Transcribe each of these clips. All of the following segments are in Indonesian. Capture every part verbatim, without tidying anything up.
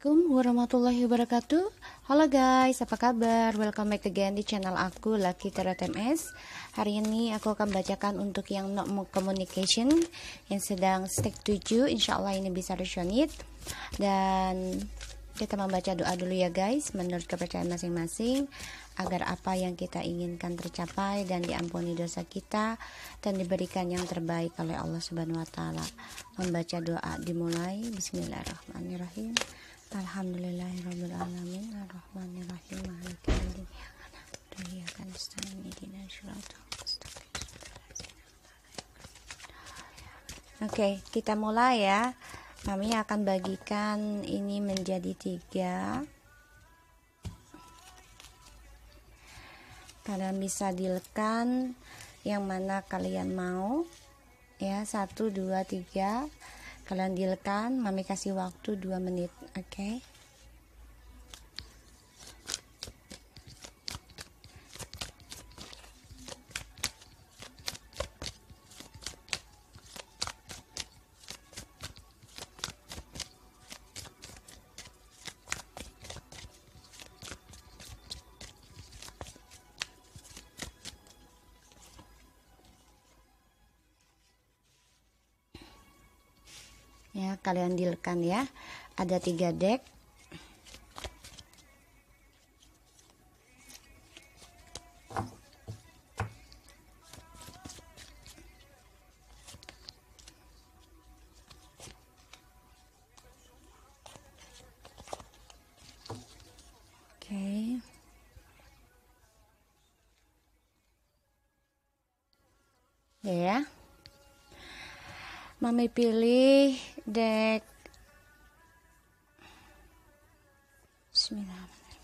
Assalamualaikum warahmatullahi wabarakatuh. Halo guys, apa kabar? Welcome back again di channel aku Lucky Tarot M S. Hari ini aku akan bacakan untuk yang no communication, yang sedang step tujuh. Insya Allah ini bisa resonate. Dan kita membaca doa dulu ya guys, menurut kepercayaan masing-masing, agar apa yang kita inginkan tercapai dan diampuni dosa kita dan diberikan yang terbaik oleh Allah Subhanahu wa taala. Membaca doa dimulai. Bismillahirrahmanirrahim. Alhamdulillahirabbil alamin arrahmanirrahim maliki yaumiddin iyyaka nasta'in ihdinas siratal mustaqim. Oke, kita mulai ya. Kami akan bagikan ini menjadi tiga. Kalian bisa dealkan yang mana kalian mau ya, satu, dua, tiga. Kalian dealkan, Mami kasih waktu dua menit. Oke, okay? Ya, kalian dealkan ya. Ada tiga deck. Oke. Ya. Mami pilih deck Bismillahirrahmanirrahim.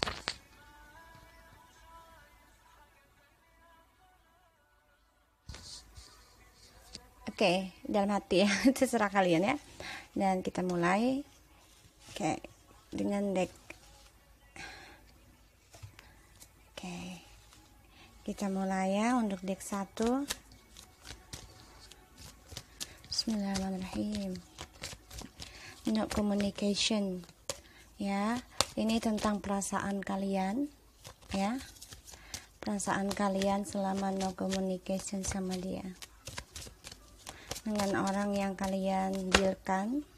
Oke, dalam hati ya, terserah kalian ya. Dan kita mulai. Oke, dengan deck. Oke. Kita mulai ya untuk deck satu. Bismillahirrahmanirrahim. No communication ya, ini tentang perasaan kalian ya, perasaan kalian selama no communication sama dia, dengan orang yang kalian dealkan.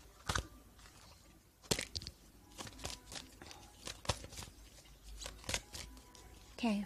Oke, okay.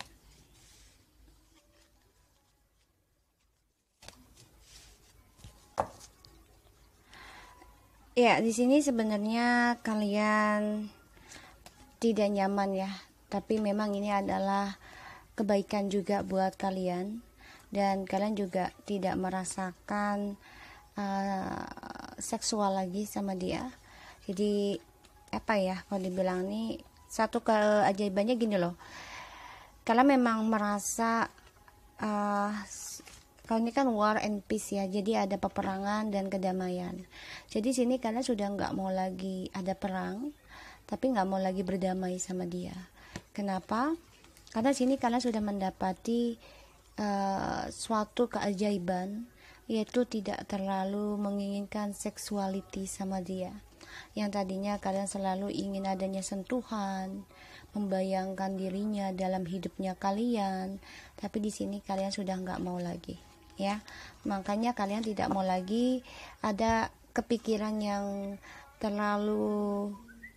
Ya, di sini sebenarnya kalian tidak nyaman ya, tapi memang ini adalah kebaikan juga buat kalian, dan kalian juga tidak merasakan uh, seksual lagi sama dia. Jadi apa ya, kalau dibilang nih satu keajaibannya gini loh, kalian memang merasa uh, kalau ini kan war and peace ya, jadi ada peperangan dan kedamaian. Jadi sini kalian sudah nggak mau lagi ada perang, tapi nggak mau lagi berdamai sama dia. Kenapa? Karena sini kalian sudah mendapati uh, suatu keajaiban, yaitu tidak terlalu menginginkan seksualiti sama dia. Yang tadinya kalian selalu ingin adanya sentuhan, membayangkan dirinya dalam hidupnya kalian, tapi di sini kalian sudah nggak mau lagi. Ya, makanya kalian tidak mau lagi ada kepikiran yang terlalu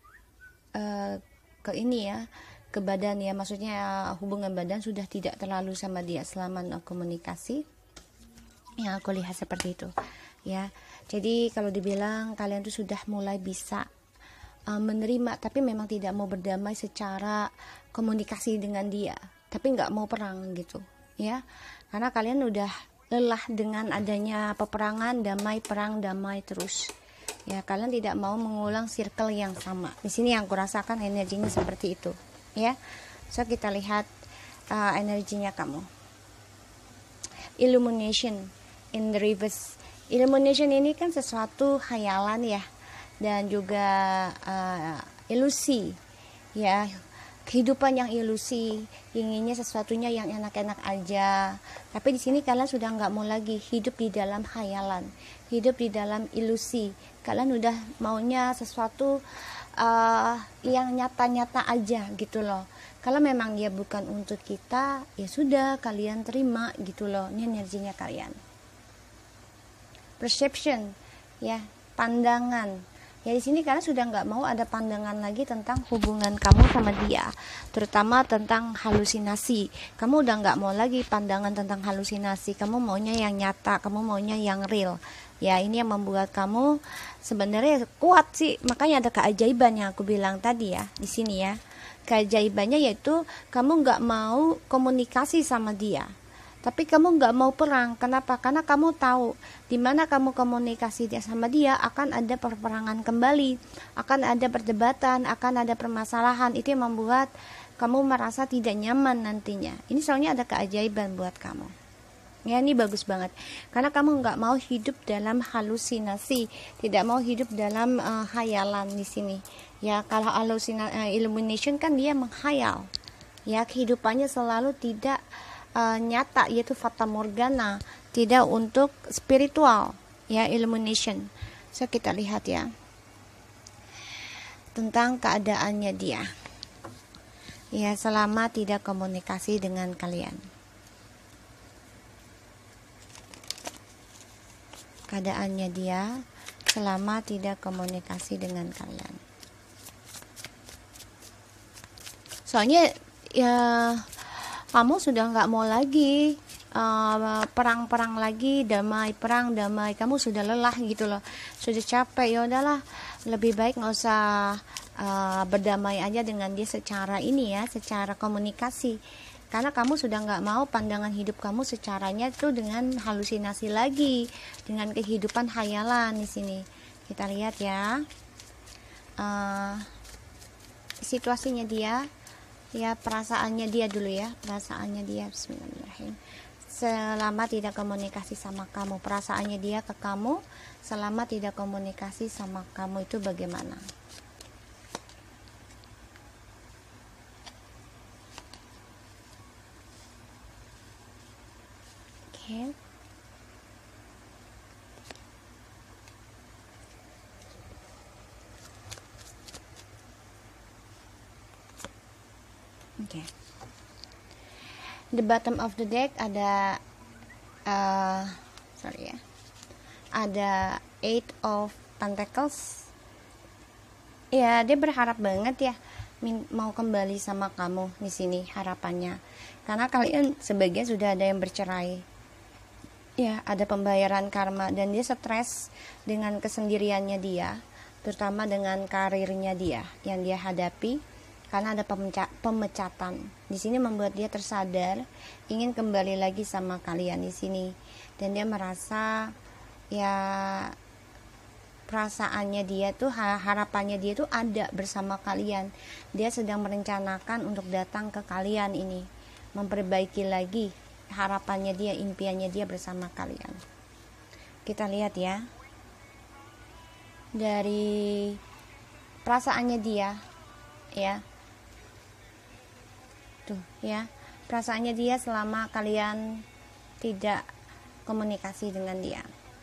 uh, ke ini ya, ke badan ya, maksudnya hubungan badan sudah tidak terlalu sama dia selama no komunikasi. Yang aku lihat seperti itu ya. Jadi kalau dibilang kalian tuh sudah mulai bisa uh, menerima, tapi memang tidak mau berdamai secara komunikasi dengan dia, tapi nggak mau perang gitu ya, karena kalian udah lelah dengan adanya peperangan, damai, perang, damai terus ya. Kalian tidak mau mengulang circle yang sama. Di sini yang kurasakan energinya seperti itu ya. So kita lihat uh, energinya kamu. Illumination in the reverse. Illumination ini kan sesuatu khayalan ya, dan juga uh, ilusi ya, kehidupan yang ilusi, inginnya sesuatunya yang enak-enak aja. Tapi di sini kalian sudah nggak mau lagi hidup di dalam khayalan. hidup di dalam ilusi. Kalian udah maunya sesuatu uh, yang nyata-nyata aja gitu loh. Kalau memang dia bukan untuk kita, ya sudah, kalian terima gitu loh. Ini energinya kalian. Perception, ya, pandangan. Ya di sini kalian sudah nggak mau ada pandangan lagi tentang hubungan kamu sama dia, terutama tentang halusinasi. Kamu udah nggak mau lagi pandangan tentang halusinasi. Kamu maunya yang nyata, kamu maunya yang real. Ya ini yang membuat kamu sebenarnya kuat sih. Makanya ada keajaiban yang aku bilang tadi ya di sini ya. Keajaibannya yaitu kamu nggak mau komunikasi sama dia. Tapi kamu nggak mau perang. Kenapa? Karena kamu tahu di mana kamu komunikasi dia sama dia akan ada perperangan kembali, akan ada perdebatan, akan ada permasalahan. Itu yang membuat kamu merasa tidak nyaman nantinya. Ini soalnya ada keajaiban buat kamu. Ya ini bagus banget. Karena kamu nggak mau hidup dalam halusinasi, tidak mau hidup dalam uh, khayalan di sini. Ya kalau halusinasi, uh, illumination kan dia menghayal. Ya kehidupannya selalu tidak Uh, nyata, yaitu fata morgana, tidak untuk spiritual, ya illumination. So kita lihat ya tentang keadaannya dia, ya selama tidak komunikasi dengan kalian. Keadaannya dia selama tidak komunikasi dengan kalian. Soalnya ya kamu sudah nggak mau lagi uh, perang-perang lagi, damai, perang, damai. Kamu sudah lelah gitu loh, sudah capek. Ya udahlah, lebih baik nggak usah uh, berdamai aja dengan dia secara ini ya, secara komunikasi. Karena kamu sudah nggak mau pandangan hidup kamu secaranya itu dengan halusinasi lagi, dengan kehidupan khayalan di sini. Kita lihat ya uh, situasinya dia. Ya perasaannya dia dulu ya, perasaannya dia. Bismillahirrahmanirrahim. Selama tidak komunikasi sama kamu, perasaannya dia ke kamu selama tidak komunikasi sama kamu itu bagaimana? Oke. Okay. Oke. Okay. The bottom of the deck ada uh, sorry ya. Ada eight of pentacles. Ya, dia berharap banget ya mau kembali sama kamu di sini harapannya. Karena kalian sebagian sudah ada yang bercerai. Ya, ada pembayaran karma dan dia stres dengan kesendiriannya dia, terutama dengan karirnya dia yang dia hadapi. Karena ada pemecatan di sini membuat dia tersadar ingin kembali lagi sama kalian di sini, dan dia merasa ya perasaannya dia tuh, harapannya dia tuh ada bersama kalian. Dia sedang merencanakan untuk datang ke kalian ini, memperbaiki lagi harapannya dia, impiannya dia bersama kalian. Kita lihat ya dari perasaannya dia ya. Tuh ya, perasaannya dia selama kalian tidak komunikasi dengan dia.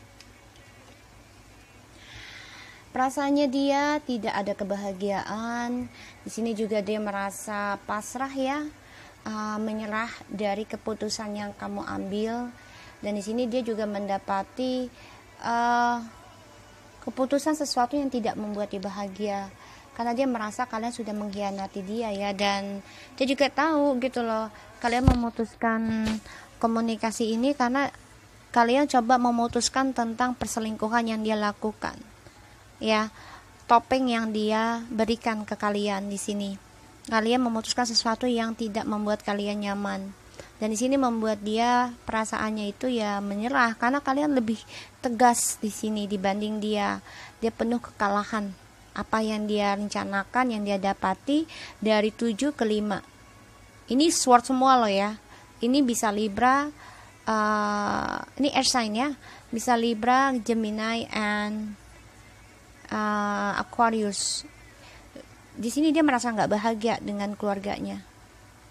Perasaannya dia tidak ada kebahagiaan. Di sini juga dia merasa pasrah ya, uh, menyerah dari keputusan yang kamu ambil. Dan di sini dia juga mendapati uh, keputusan sesuatu yang tidak membuat dia bahagia. Karena dia merasa kalian sudah mengkhianati dia ya, dan dia juga tahu gitu loh, kalian memutuskan komunikasi ini karena kalian coba memutuskan tentang perselingkuhan yang dia lakukan ya, topeng yang dia berikan ke kalian di sini. Kalian memutuskan sesuatu yang tidak membuat kalian nyaman, dan di sini membuat dia perasaannya itu ya menyerah karena kalian lebih tegas di sini dibanding dia. Dia penuh kekalahan. Apa yang dia rencanakan, yang dia dapati dari tujuh ke lima. Ini sword semua loh ya. Ini bisa Libra, uh, ini air sign ya. Bisa Libra, Gemini, and uh, Aquarius. Di sini dia merasa nggak bahagia dengan keluarganya.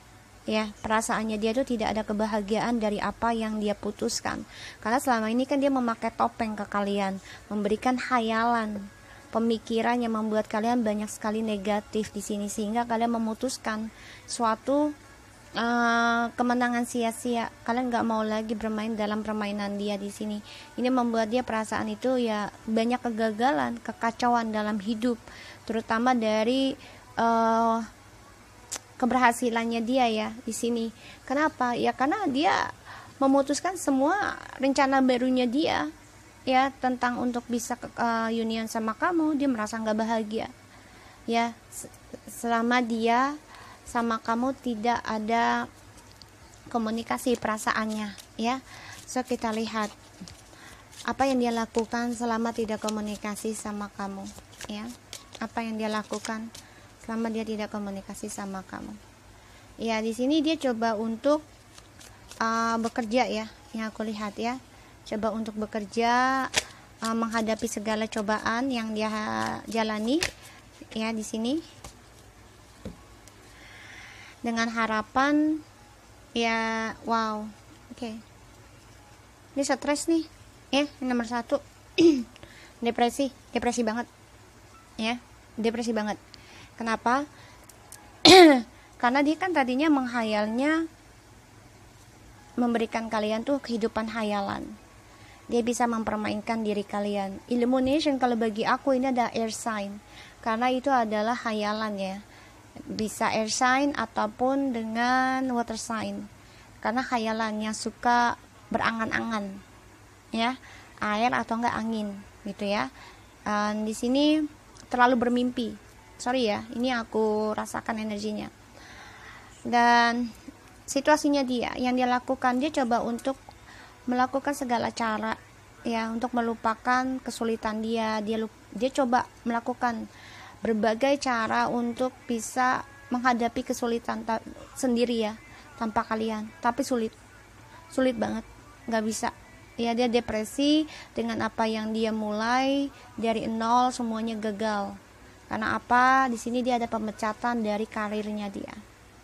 ya, perasaannya dia tuh tidak ada kebahagiaan dari apa yang dia putuskan, karena selama ini kan dia memakai topeng ke kalian, memberikan khayalan, pemikiran yang membuat kalian banyak sekali negatif di sini, sehingga kalian memutuskan suatu uh, kemenangan sia-sia. Kalian nggak mau lagi bermain dalam permainan dia di sini. Ini membuat dia perasaan itu ya banyak kegagalan, kekacauan dalam hidup, terutama dari uh, keberhasilannya dia ya di sini. Kenapa? Ya karena dia memutuskan semua rencana barunya dia ya tentang untuk bisa uh, union sama kamu. Dia merasa nggak bahagia ya selama dia sama kamu tidak ada komunikasi perasaannya ya. So kita lihat apa yang dia lakukan selama tidak komunikasi sama kamu ya. Apa yang dia lakukan selama dia tidak komunikasi sama kamu. Ya, di sini dia coba untuk uh, bekerja ya, yang aku lihat ya. Coba untuk bekerja, uh, menghadapi segala cobaan yang dia jalani ya di sini. Dengan harapan ya, wow. Oke. Okay. Ini stres nih. Ya, nomor satu. Depresi, depresi banget. Ya, depresi banget. Kenapa? Karena dia kan tadinya menghayalnya memberikan kalian tuh kehidupan hayalan. Dia bisa mempermainkan diri kalian. Illumination kalau bagi aku ini ada air sign, karena itu adalah hayalan ya. Bisa air sign ataupun dengan water sign, karena hayalan yang suka berangan-angan ya, air atau enggak angin gitu ya. Um, di sini terlalu bermimpi. Sorry ya, ini aku rasakan energinya. Dan situasinya dia, yang dia lakukan, dia coba untuk melakukan segala cara ya untuk melupakan kesulitan dia. Dia dia coba melakukan berbagai cara untuk bisa menghadapi kesulitan ta- sendiri ya, tanpa kalian. Tapi sulit, sulit banget, nggak bisa. Ya dia depresi dengan apa yang dia mulai dari nol, semuanya gagal. Karena apa? Di sini dia ada pemecatan dari karirnya dia.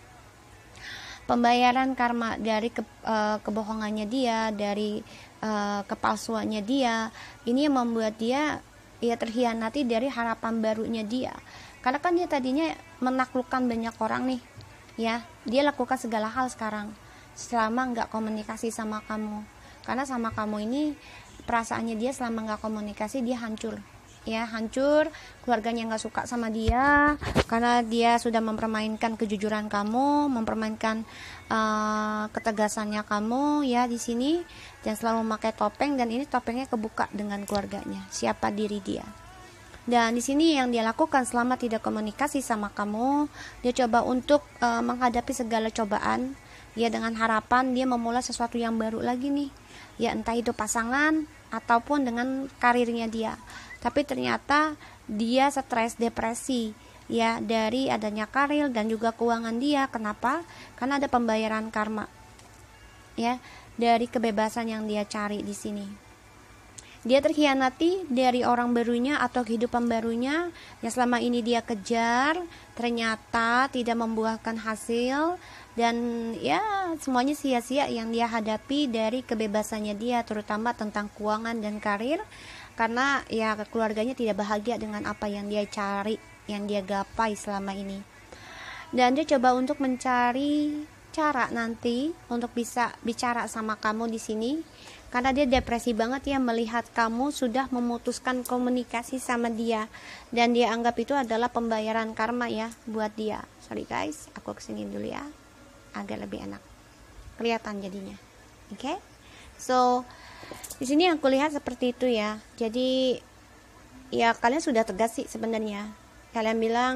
Pembayaran karma dari ke, uh, kebohongannya dia, dari uh, kepalsuannya dia. Ini yang membuat dia ya terhianati dari harapan barunya dia. Karena kan dia tadinya menaklukkan banyak orang nih. Ya, dia lakukan segala hal sekarang selama nggak komunikasi sama kamu. Karena sama kamu ini perasaannya dia selama nggak komunikasi dia hancur. Ya hancur, keluarganya nggak suka sama dia karena dia sudah mempermainkan kejujuran kamu, mempermainkan uh, ketegasannya kamu ya di sini, dan selalu memakai topeng, dan ini topengnya kebuka dengan keluarganya, siapa diri dia. Dan di sini yang dia lakukan selama tidak komunikasi sama kamu, dia coba untuk uh, menghadapi segala cobaan ya dengan harapan dia memulai sesuatu yang baru lagi nih ya, entah itu pasangan ataupun dengan karirnya dia. Tapi ternyata dia stres, depresi ya dari adanya karir dan juga keuangan dia. Kenapa? Karena ada pembayaran karma ya dari kebebasan yang dia cari di sini. Dia terkhianati dari orang barunya atau kehidupan barunya yang selama ini dia kejar, ternyata tidak membuahkan hasil, dan ya semuanya sia-sia yang dia hadapi dari kebebasannya dia, terutama tentang keuangan dan karir. Karena ya keluarganya tidak bahagia dengan apa yang dia cari, yang dia gapai selama ini. Dan dia coba untuk mencari cara nanti untuk bisa bicara sama kamu di sini. Karena dia depresi banget ya melihat kamu sudah memutuskan komunikasi sama dia. Dan dia anggap itu adalah pembayaran karma ya buat dia. Sorry guys, aku kesini dulu ya, agak lebih enak kelihatan jadinya. Oke, okay? So di sini aku lihat seperti itu ya. Jadi ya kalian sudah tegas sih sebenarnya. Kalian bilang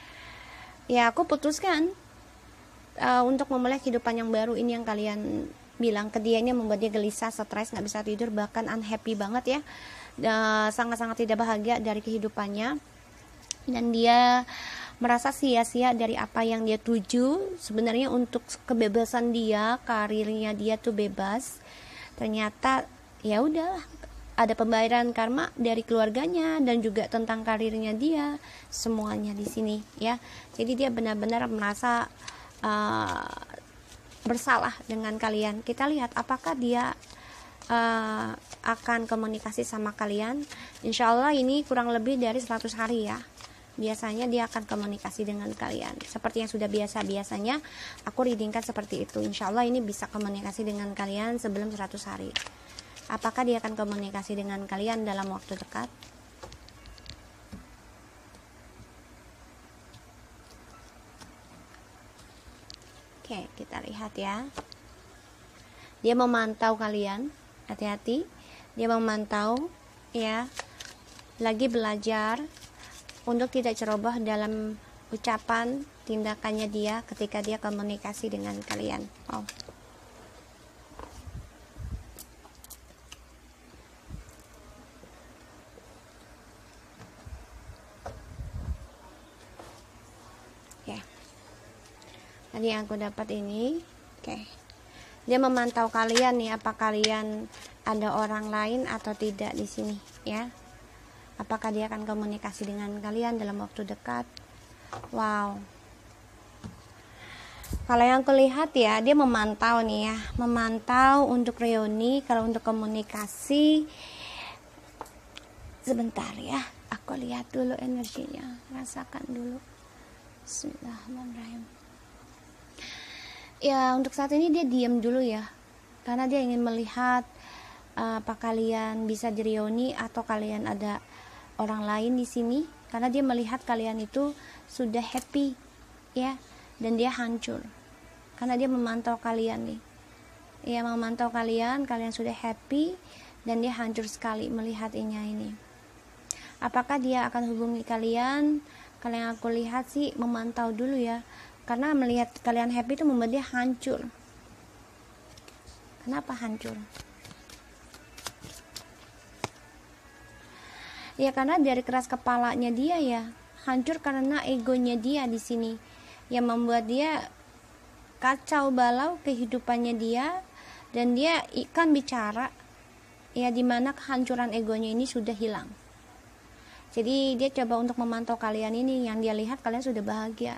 ya aku putuskan uh, untuk memulai kehidupan yang baru. Ini yang kalian bilang ke dia, ini membuat dia gelisah, stres, nggak bisa tidur, bahkan unhappy banget ya, uh, sangat-sangat tidak bahagia dari kehidupannya. Dan dia merasa sia-sia dari apa yang dia tuju. Sebenarnya untuk kebebasan dia, karirnya dia tuh bebas. Ternyata ya udah ada pembayaran karma dari keluarganya dan juga tentang karirnya dia, semuanya di sini ya. Jadi dia benar-benar merasa uh, bersalah dengan kalian. Kita lihat apakah dia uh, akan komunikasi sama kalian. Insya Allah ini kurang lebih dari seratus hari ya. Biasanya dia akan komunikasi dengan kalian seperti yang sudah biasa. Biasanya aku readingkan seperti itu. Insya Allah ini bisa komunikasi dengan kalian sebelum seratus hari. Apakah dia akan komunikasi dengan kalian dalam waktu dekat? Oke, kita lihat ya. Dia memantau kalian, hati-hati. Dia memantau ya. Lagi belajar untuk tidak ceroboh dalam ucapan tindakannya dia ketika dia komunikasi dengan kalian. Oh. Tadi yang aku dapat ini, oke. Okay. Dia memantau kalian nih, apa kalian ada orang lain atau tidak di sini, ya? Apakah dia akan komunikasi dengan kalian dalam waktu dekat? Wow. Kalau yang aku lihat ya, dia memantau nih ya, memantau untuk reuni. Kalau untuk komunikasi, sebentar ya, aku lihat dulu energinya, rasakan dulu. Bismillahirrahmanirrahim. Ya, untuk saat ini dia diam dulu ya, karena dia ingin melihat uh, apa kalian bisa direuni atau kalian ada orang lain di sini, karena dia melihat kalian itu sudah happy ya, dan dia hancur karena dia memantau kalian nih. Ia memantau kalian, kalian sudah happy dan dia hancur sekali melihat ini ini. Apakah dia akan hubungi kalian? Kalau yang aku lihat sih memantau dulu ya. Karena melihat kalian happy itu membuat dia hancur. Kenapa hancur? Ya karena dari keras kepalanya dia ya, hancur karena egonya dia di sini yang membuat dia kacau balau kehidupannya dia, dan dia ikan bicara ya dimana kehancuran egonya ini sudah hilang. Jadi dia coba untuk memantau kalian ini, yang dia lihat kalian sudah bahagia.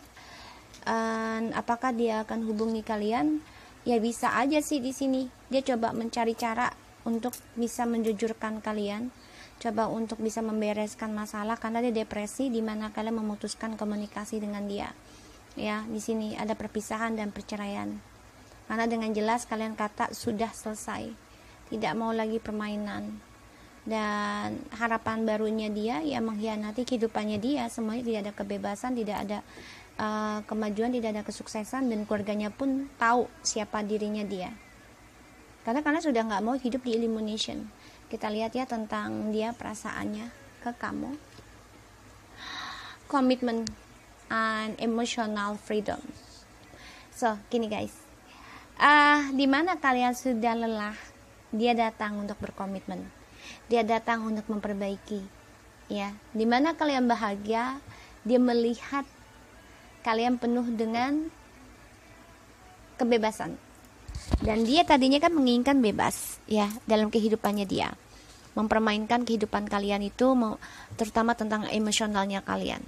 Dan apakah dia akan hubungi kalian? Ya bisa aja sih di sini. Dia coba mencari cara untuk bisa menjujurkan kalian, coba untuk bisa membereskan masalah karena dia depresi, di mana kalian memutuskan komunikasi dengan dia. Ya, di sini ada perpisahan dan perceraian. Karena dengan jelas kalian kata sudah selesai, tidak mau lagi permainan. Dan harapan barunya dia ya mengkhianati kehidupannya dia, semuanya tidak ada kebebasan, tidak ada Uh, kemajuan, tidak ada kesuksesan, dan keluarganya pun tahu siapa dirinya dia. Karena karena sudah nggak mau hidup di elimination. Kita lihat ya tentang dia perasaannya ke kamu. Commitment and emotional freedom. So, gini guys. Uh, dimana kalian sudah lelah, dia datang untuk berkomitmen. Dia datang untuk memperbaiki. Ya, dimana kalian bahagia, dia melihat kalian penuh dengan kebebasan, dan dia tadinya kan menginginkan bebas ya dalam kehidupannya dia, mempermainkan kehidupan kalian itu, terutama tentang emosionalnya kalian.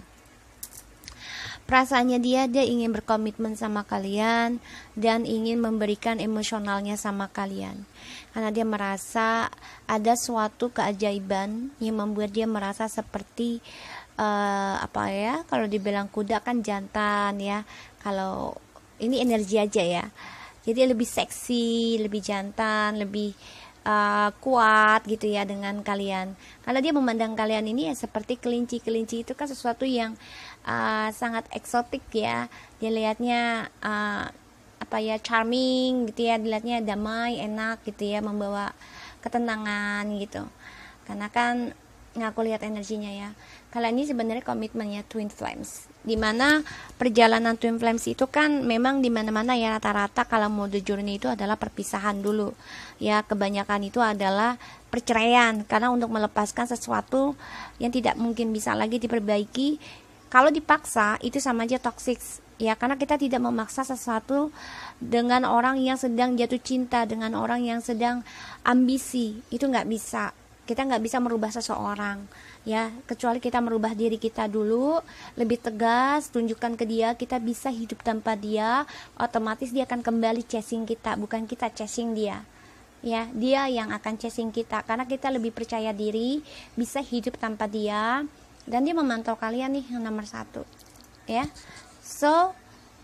Perasaannya dia, dia ingin berkomitmen sama kalian dan ingin memberikan emosionalnya sama kalian, karena dia merasa ada suatu keajaiban yang membuat dia merasa seperti Uh, apa ya, kalau dibilang kuda kan jantan ya, kalau ini energi aja ya, jadi lebih seksi, lebih jantan, lebih uh, kuat gitu ya dengan kalian, karena dia memandang kalian ini ya seperti kelinci. Kelinci itu kan sesuatu yang uh, sangat eksotik ya, dia lihatnya uh, apa ya, charming gitu ya, dilihatnya damai, enak gitu ya, membawa ketenangan gitu. Karena kan aku lihat energinya ya, kalian ini sebenarnya komitmennya twin flames, dimana perjalanan twin flames itu kan memang dimana-mana ya, rata-rata kalau mau the journey itu adalah perpisahan dulu ya, kebanyakan itu adalah perceraian, karena untuk melepaskan sesuatu yang tidak mungkin bisa lagi diperbaiki. Kalau dipaksa itu sama aja toxic ya, karena kita tidak memaksa sesuatu dengan orang yang sedang jatuh cinta, dengan orang yang sedang ambisi, itu nggak bisa Kita nggak bisa merubah seseorang, ya, kecuali kita merubah diri kita dulu, lebih tegas, tunjukkan ke dia kita bisa hidup tanpa dia, otomatis dia akan kembali chasing kita, bukan kita chasing dia, ya, dia yang akan chasing kita, karena kita lebih percaya diri, bisa hidup tanpa dia, dan dia memantau kalian nih yang nomor satu, ya. So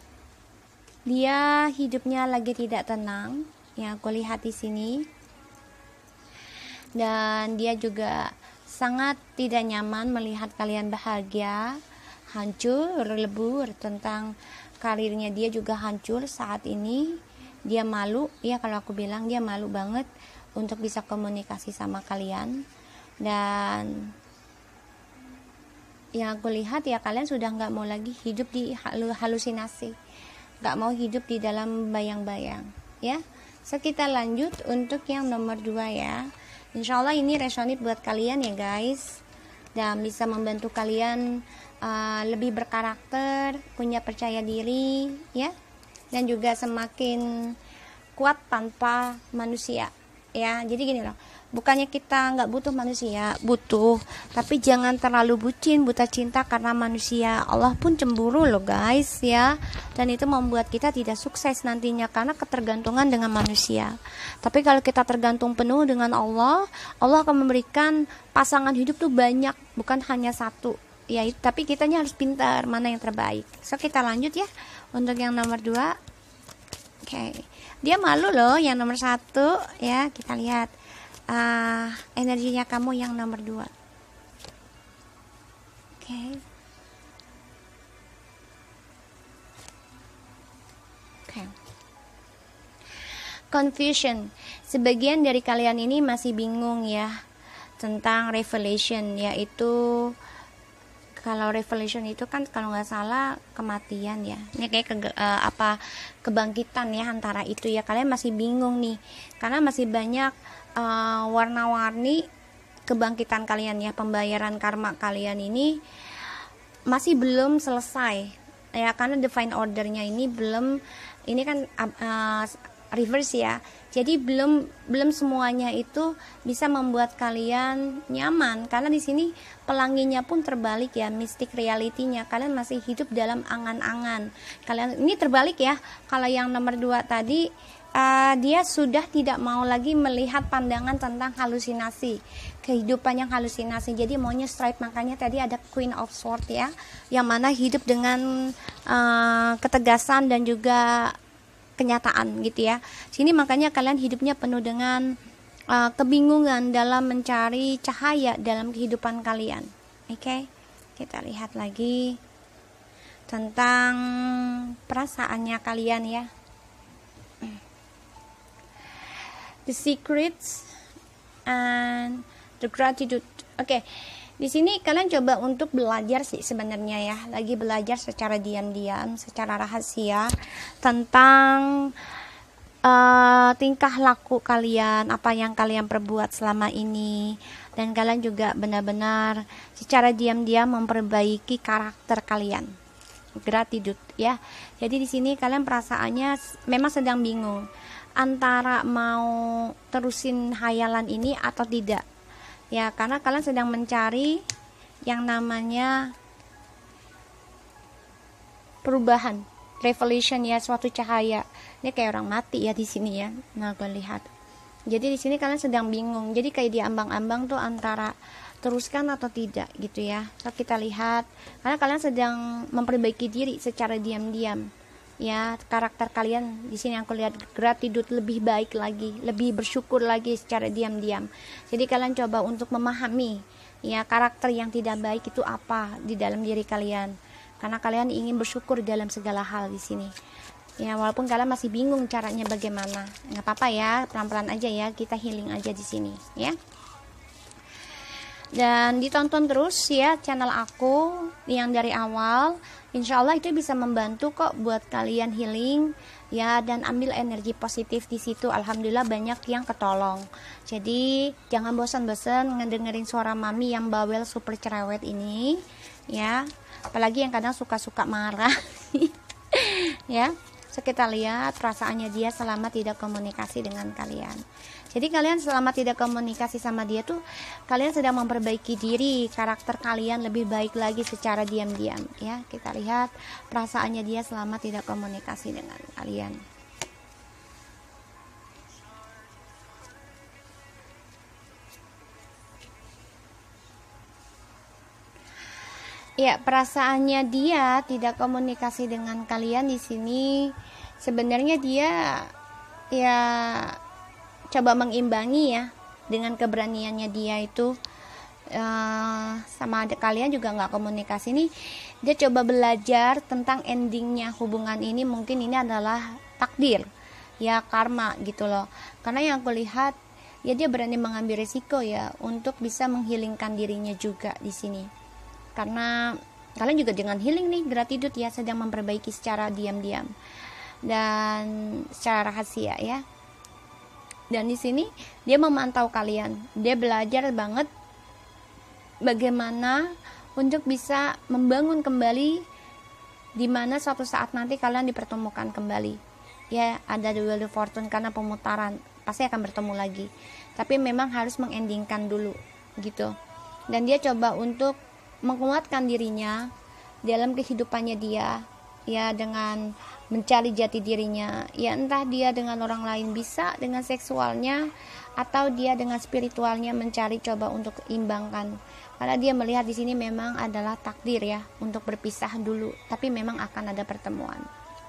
dia hidupnya lagi tidak tenang, ya, aku lihat di sini. Dan dia juga sangat tidak nyaman melihat kalian bahagia, hancur, lebur, tentang karirnya dia juga hancur saat ini. Dia malu, ya, kalau aku bilang dia malu banget untuk bisa komunikasi sama kalian. Dan yang aku lihat ya, kalian sudah nggak mau lagi hidup di halusinasi, nggak mau hidup di dalam bayang-bayang, ya. So kita lanjut untuk yang nomor dua, ya. Insya Allah ini resonate buat kalian ya guys, dan bisa membantu kalian uh, lebih berkarakter, punya percaya diri, ya, dan juga semakin kuat tanpa manusia, ya. Jadi gini loh, bukannya kita nggak butuh manusia, butuh, tapi jangan terlalu bucin, buta cinta karena manusia. Allah pun cemburu loh guys, ya, dan itu membuat kita tidak sukses nantinya karena ketergantungan dengan manusia. Tapi kalau kita tergantung penuh dengan Allah, Allah akan memberikan pasangan hidup tuh banyak, bukan hanya satu, ya. Tapi kitanya harus pintar mana yang terbaik. So kita lanjut ya untuk yang nomor dua. Oke, okay. Dia malu loh yang nomor satu, ya. Kita lihat uh, energinya kamu yang nomor dua. Oke. Okay. Oke. Okay. Confusion. Sebagian dari kalian ini masih bingung ya tentang revelation, yaitu kalau revelation itu kan kalau nggak salah kematian ya. Ini kayak ke, uh, apa kebangkitan ya, antara itu ya. Kalian masih bingung nih karena masih banyak uh, warna-warni kebangkitan kalian ya, pembayaran karma kalian ini masih belum selesai ya, karena divine ordernya ini belum, ini kan uh, reverse ya, jadi belum belum semuanya itu bisa membuat kalian nyaman, karena di sini pelanginya pun terbalik ya, mystic reality-nya kalian masih hidup dalam angan-angan kalian. Ini terbalik ya, kalau yang nomor dua tadi uh, dia sudah tidak mau lagi melihat pandangan tentang halusinasi, kehidupan yang halusinasi, jadi maunya straight. Makanya tadi ada Queen of Swords ya, yang mana hidup dengan uh, ketegasan dan juga kenyataan gitu ya. Sini makanya kalian hidupnya penuh dengan uh, kebingungan dalam mencari cahaya dalam kehidupan kalian. Oke, okay? Kita lihat lagi tentang perasaannya kalian ya. The secrets and the gratitude. Oke. Okay. Di sini kalian coba untuk belajar sih sebenarnya ya, lagi belajar secara diam-diam, secara rahasia tentang uh, tingkah laku kalian, apa yang kalian perbuat selama ini, dan kalian juga benar-benar secara diam-diam memperbaiki karakter kalian. Gratitude ya. Jadi di sini kalian perasaannya memang sedang bingung antara mau terusin hayalan ini atau tidak. Ya, karena kalian sedang mencari yang namanya perubahan, revelation ya, suatu cahaya. Ini kayak orang mati ya di sini ya. Nah, gue lihat. Jadi di sini kalian sedang bingung. Jadi kayak diambang-ambang tuh antara teruskan atau tidak gitu ya. So, kita lihat karena kalian sedang memperbaiki diri secara diam-diam. Ya, karakter kalian di sini aku lihat gratitude lebih baik lagi, lebih bersyukur lagi secara diam-diam. Jadi kalian coba untuk memahami ya karakter yang tidak baik itu apa di dalam diri kalian, karena kalian ingin bersyukur dalam segala hal di sini. Ya, walaupun kalian masih bingung caranya bagaimana, nggak apa-apa ya, pelan-pelan aja ya, kita healing aja di sini ya. Dan ditonton terus ya channel aku yang dari awal. Insya Allah itu bisa membantu kok buat kalian healing ya, dan ambil energi positif di situ. Alhamdulillah banyak yang ketolong. Jadi jangan bosan-bosan ngedengerin suara mami yang bawel super cerewet ini ya, apalagi yang kadang suka-suka marah ya. So, kita lihat perasaannya dia selama tidak komunikasi dengan kalian. Jadi kalian selama tidak komunikasi sama dia tuh, kalian sedang memperbaiki diri, karakter kalian lebih baik lagi secara diam-diam ya. Kita lihat perasaannya dia selama tidak komunikasi dengan kalian. Ya, perasaannya dia tidak komunikasi dengan kalian di sini. Sebenarnya dia ya coba mengimbangi ya dengan keberaniannya dia itu, uh, sama adik kalian juga nggak komunikasi nih. Dia coba belajar tentang endingnya hubungan ini. Mungkin ini adalah takdir ya, karma gitu loh. Karena yang aku lihat ya dia berani mengambil risiko ya untuk bisa menghilingkan dirinya juga di sini. Karena kalian juga dengan healing nih, gratitude ya, sedang memperbaiki secara diam-diam dan secara rahasia ya. Dan di sini dia memantau kalian, dia belajar banget bagaimana untuk bisa membangun kembali di mana suatu saat nanti kalian dipertemukan kembali ya. Ada the wheel of fortune karena pemutaran, pasti akan bertemu lagi, tapi memang harus mengendingkan dulu gitu. Dan dia coba untuk menguatkan dirinya dalam kehidupannya dia ya, dengan mencari jati dirinya ya, entah dia dengan orang lain bisa dengan seksualnya atau dia dengan spiritualnya mencari coba untuk imbangkan. Karena dia melihat di sini memang adalah takdir ya untuk berpisah dulu, tapi memang akan ada pertemuan.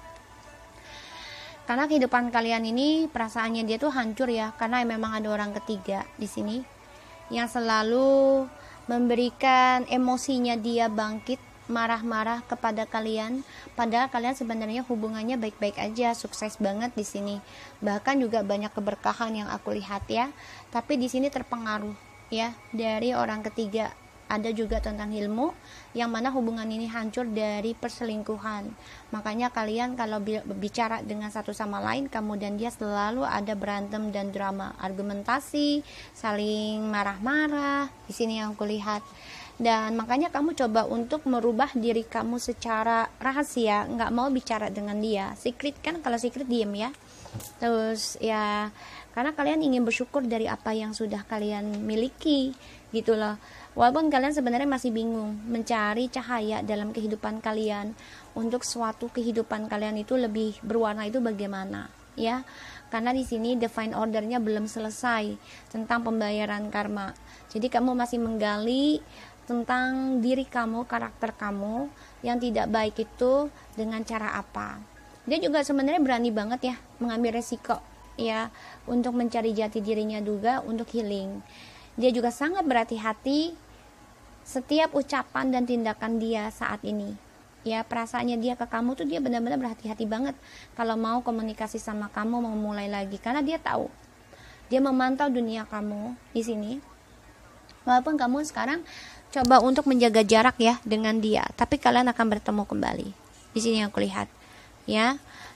Karena kehidupan kalian ini perasaannya dia tuh hancur ya, karena memang ada orang ketiga di sini yang selalu memberikan emosinya dia bangkit, marah-marah kepada kalian, padahal kalian sebenarnya hubungannya baik-baik aja, sukses banget di sini. Bahkan juga banyak keberkahan yang aku lihat ya. Tapi di sini terpengaruh ya dari orang ketiga. Ada juga tentang ilmu yang mana hubungan ini hancur dari perselingkuhan. Makanya kalian kalau bicara dengan satu sama lain, kamu dan dia selalu ada berantem dan drama, argumentasi, saling marah-marah. Di sini yang aku lihat. Dan makanya kamu coba untuk merubah diri kamu secara rahasia, nggak mau bicara dengan dia. Secret kan, kalau secret diem ya. Terus ya karena kalian ingin bersyukur dari apa yang sudah kalian miliki gitu loh. Walaupun kalian sebenarnya masih bingung mencari cahaya dalam kehidupan kalian, untuk suatu kehidupan kalian itu lebih berwarna itu bagaimana ya. Karena di sini divine ordernya belum selesai tentang pembayaran karma. Jadi kamu masih menggali tentang diri kamu, karakter kamu yang tidak baik itu dengan cara apa. Dia juga sebenarnya berani banget ya mengambil resiko ya untuk mencari jati dirinya juga, untuk healing. Dia juga sangat berhati-hati setiap ucapan dan tindakan dia saat ini ya. Perasaannya dia ke kamu tuh dia benar-benar berhati-hati banget kalau mau komunikasi sama kamu, mau mulai lagi, karena dia tahu, dia memantau dunia kamu di sini. Walaupun kamu sekarang coba untuk menjaga jarak ya dengan dia, tapi kalian akan bertemu kembali. Di sini yang aku lihat ya.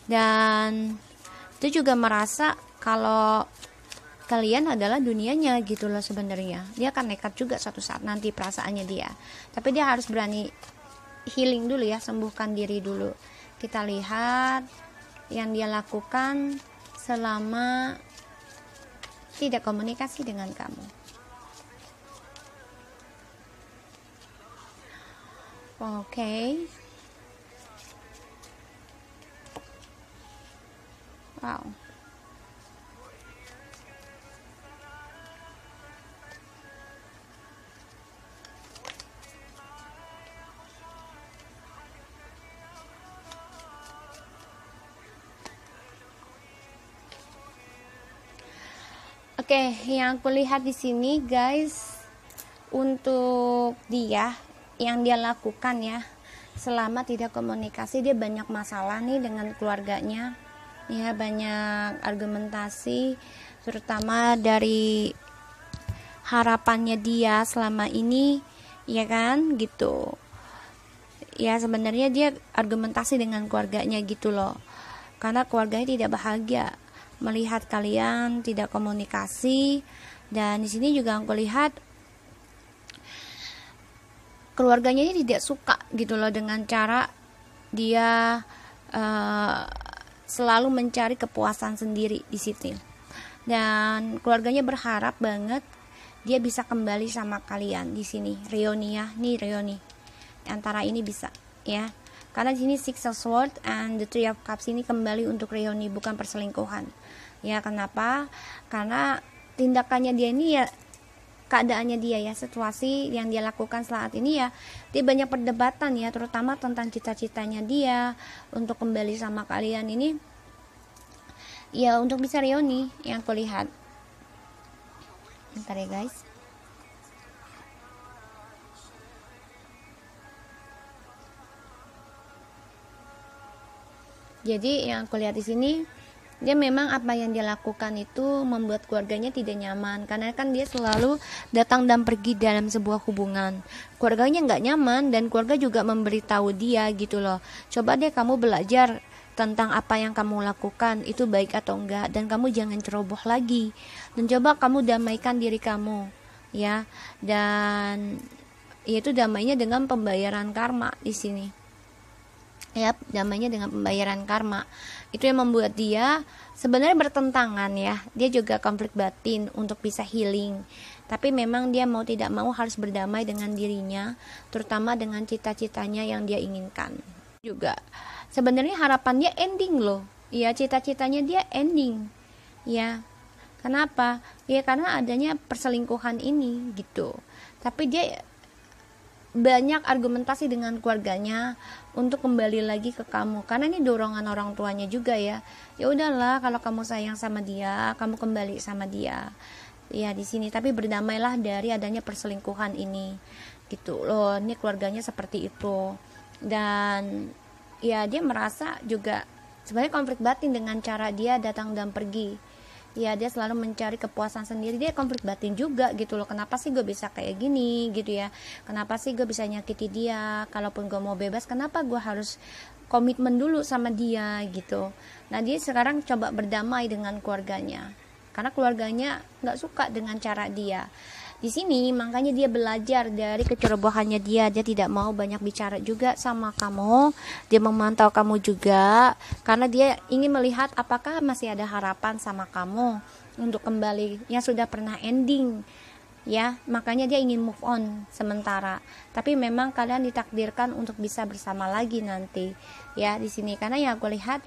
Dan itu juga merasa kalau kalian adalah dunianya gitu loh sebenarnya. Dia akan nekat juga suatu saat nanti perasaannya dia. Tapi dia harus berani healing dulu ya, sembuhkan diri dulu. Kita lihat yang dia lakukan selama tidak komunikasi dengan kamu. Oke. Okay. Wow. Oke, okay, yang aku lihat di sini guys, untuk dia yang dia lakukan ya selama tidak komunikasi, dia banyak masalah nih dengan keluarganya ya, banyak argumentasi, terutama dari harapannya dia selama ini ya kan gitu ya. Sebenarnya dia argumentasi dengan keluarganya gitu loh, karena keluarganya tidak bahagia melihat kalian tidak komunikasi. Dan di sini juga aku lihat keluarganya ini tidak suka gitu loh dengan cara dia uh, selalu mencari kepuasan sendiri di situ. Dan keluarganya berharap banget dia bisa kembali sama kalian di sini. Reuni ya, nih reuni. Antara ini bisa ya. Karena di sini Six of Swords and the Three of Cups ini kembali untuk reuni, bukan perselingkuhan. Ya, kenapa? Karena tindakannya dia ini ya, keadaannya dia ya, situasi yang dia lakukan saat ini ya, dia banyak perdebatan ya, terutama tentang cita-citanya dia untuk kembali sama kalian ini ya, untuk bisa reuni yang aku lihat. Bentar ya guys. Jadi yang aku lihat di sini, dia memang apa yang dia lakukan itu membuat keluarganya tidak nyaman, karena kan dia selalu datang dan pergi dalam sebuah hubungan. Keluarganya nggak nyaman dan keluarga juga memberitahu dia gitu loh, coba deh kamu belajar tentang apa yang kamu lakukan itu baik atau enggak, dan kamu jangan ceroboh lagi, dan coba kamu damaikan diri kamu ya. Dan yaitu damainya dengan pembayaran karma di sini. Ya, damainya dengan pembayaran karma. Itu yang membuat dia sebenarnya bertentangan ya. Dia juga konflik batin untuk bisa healing. Tapi memang dia mau tidak mau harus berdamai dengan dirinya, terutama dengan cita-citanya yang dia inginkan. Juga sebenarnya harapan dia ending loh. Ya, cita-citanya dia ending. Ya. Kenapa? Ya karena adanya perselingkuhan ini gitu. Tapi dia banyak argumentasi dengan keluarganya untuk kembali lagi ke kamu, karena ini dorongan orang tuanya juga ya. Ya udahlah, kalau kamu sayang sama dia, kamu kembali sama dia ya di sini, tapi berdamailah dari adanya perselingkuhan ini gitu loh. Ini keluarganya seperti itu. Dan ya dia merasa juga sebenarnya konflik batin dengan cara dia datang dan pergi. Ya dia selalu mencari kepuasan sendiri, dia konflik batin juga gitu loh. Kenapa sih gue bisa kayak gini gitu ya, kenapa sih gue bisa nyakiti dia, kalaupun gue mau bebas kenapa gue harus komitmen dulu sama dia gitu. Nah dia sekarang coba berdamai dengan keluarganya, karena keluarganya nggak suka dengan cara dia di sini. Makanya dia belajar dari kecerobohannya dia. Dia tidak mau banyak bicara juga sama kamu. Dia memantau kamu juga, karena dia ingin melihat apakah masih ada harapan sama kamu untuk kembali yang sudah pernah ending ya. Makanya dia ingin move on sementara. Tapi memang kalian ditakdirkan untuk bisa bersama lagi nanti ya di sini. Karena yang aku lihat,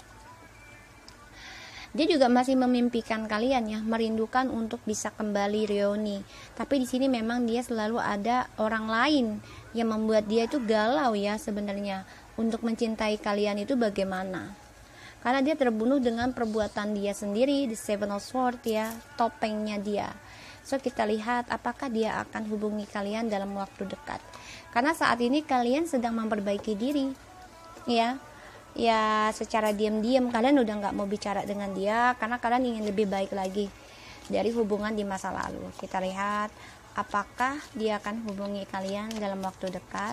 dia juga masih memimpikan kalian ya, merindukan untuk bisa kembali reuni. Tapi di sini memang dia selalu ada orang lain yang membuat dia itu galau ya sebenarnya untuk mencintai kalian itu bagaimana. Karena dia terbunuh dengan perbuatan dia sendiri, the Seven of Swords ya, topengnya dia. So kita lihat apakah dia akan hubungi kalian dalam waktu dekat. Karena saat ini kalian sedang memperbaiki diri ya. Ya secara diam-diam kalian udah nggak mau bicara dengan dia, karena kalian ingin lebih baik lagi dari hubungan di masa lalu. Kita lihat apakah dia akan hubungi kalian dalam waktu dekat.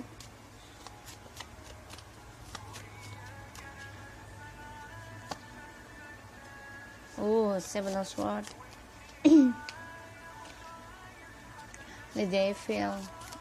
Oh, Seven of Swords. The Devil.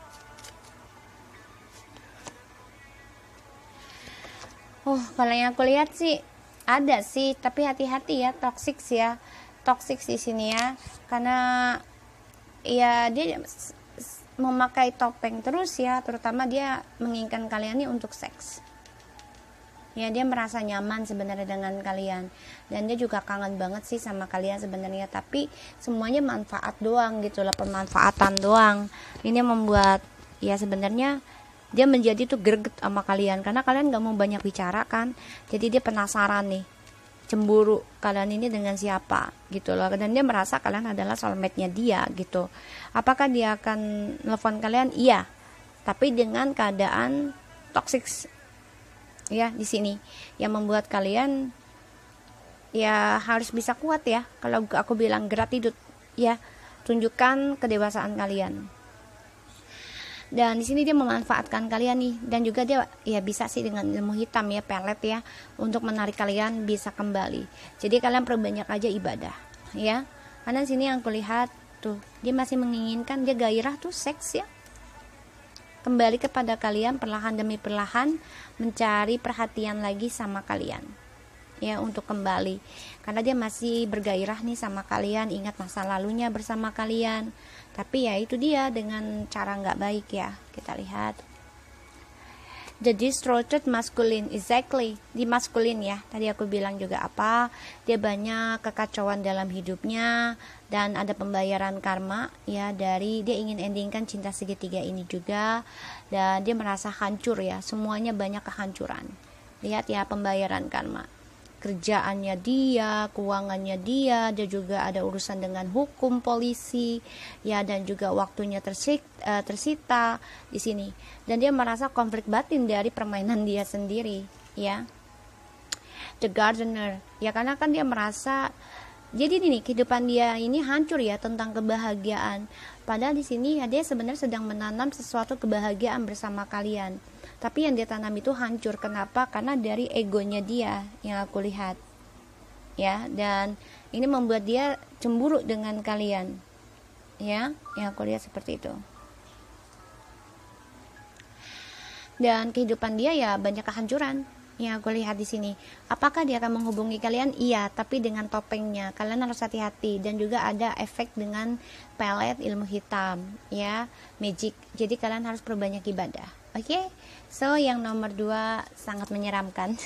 Oh, kalau yang aku lihat sih ada sih, tapi hati-hati ya, toxic ya, toxic di sini ya, karena ya dia memakai topeng terus ya, terutama dia menginginkan kalian ini untuk seks. Ya dia merasa nyaman sebenarnya dengan kalian, dan dia juga kangen banget sih sama kalian sebenarnya, tapi semuanya manfaat doang gitu lah, pemanfaatan doang. Ini membuat ya sebenarnya dia menjadi tuh greget sama kalian, karena kalian gak mau banyak bicara kan. Jadi dia penasaran nih, cemburu kalian ini dengan siapa gitu loh. Dan dia merasa kalian adalah soulmate-nya dia gitu. Apakah dia akan nelfon kalian? Iya, tapi dengan keadaan toxic ya di sini, yang membuat kalian ya harus bisa kuat ya. Kalau aku bilang gratitude ya, tunjukkan kedewasaan kalian. Dan di sini dia memanfaatkan kalian nih, dan juga dia ya bisa sih dengan ilmu hitam ya, pelet ya, untuk menarik kalian bisa kembali. Jadi kalian perbanyak aja ibadah ya, karena di sini yang kulihat tuh dia masih menginginkan, dia gairah tuh seks ya, kembali kepada kalian perlahan demi perlahan, mencari perhatian lagi sama kalian ya untuk kembali, karena dia masih bergairah nih sama kalian, ingat masa lalunya bersama kalian. Tapi ya itu dia dengan cara nggak baik ya. Kita lihat the distorted masculine, exactly di maskulin ya. Tadi aku bilang juga apa, dia banyak kekacauan dalam hidupnya dan ada pembayaran karma ya, dari dia ingin endingkan cinta segitiga ini juga, dan dia merasa hancur ya, semuanya banyak kehancuran. Lihat ya, pembayaran karma, kerjaannya dia, keuangannya dia, dia juga ada urusan dengan hukum, polisi ya, dan juga waktunya tersik, uh, tersita di sini, dan dia merasa konflik batin dari permainan dia sendiri ya. The gardener ya, karena kan dia merasa jadi ini kehidupan dia ini hancur ya tentang kebahagiaan, padahal di sini ya dia sebenarnya sedang menanam sesuatu kebahagiaan bersama kalian, tapi yang dia tanam itu hancur. Kenapa? Karena dari egonya dia yang aku lihat ya, dan ini membuat dia cemburu dengan kalian ya, yang aku lihat seperti itu. Dan kehidupan dia ya banyak kehancuran yang aku lihat di sini. Apakah dia akan menghubungi kalian? Iya, tapi dengan topengnya kalian harus hati-hati, dan juga ada efek dengan pelet ilmu hitam ya, magic. Jadi kalian harus perbanyak ibadah. Oke, okay? So yang nomor dua sangat menyeramkan.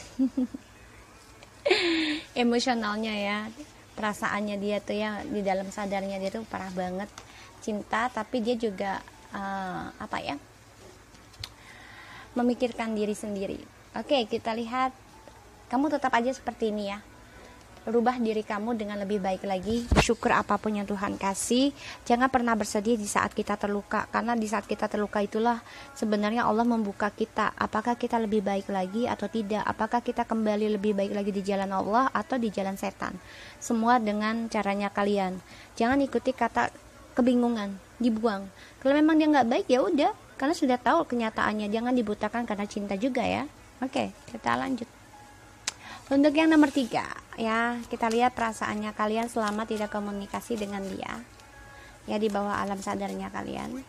Emosionalnya ya, perasaannya dia tuh ya, di dalam sadarnya dia tuh parah banget cinta, tapi dia juga uh, apa ya, memikirkan diri sendiri. Oke, kita lihat, kamu tetap aja seperti ini ya, rubah diri kamu dengan lebih baik lagi, bersyukur apapun yang Tuhan kasih. Jangan pernah bersedih di saat kita terluka, karena di saat kita terluka itulah sebenarnya Allah membuka kita, apakah kita lebih baik lagi atau tidak, apakah kita kembali lebih baik lagi di jalan Allah atau di jalan setan. Semua dengan caranya kalian. Jangan ikuti kata kebingungan, dibuang. Kalau memang dia nggak baik ya udah, karena sudah tahu kenyataannya. Jangan dibutakan karena cinta juga ya. Oke, kita lanjut. Untuk yang nomor tiga ya, kita lihat perasaannya kalian selama tidak komunikasi dengan dia ya, di bawah alam sadarnya kalian.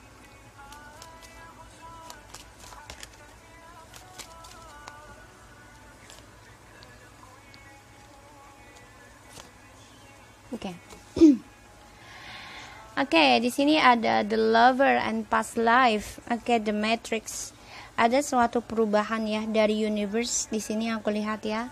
Oke. Oke, di sini ada the lover and past life. Oke, the matrix. Ada suatu perubahan ya dari universe di sini yang aku lihat ya.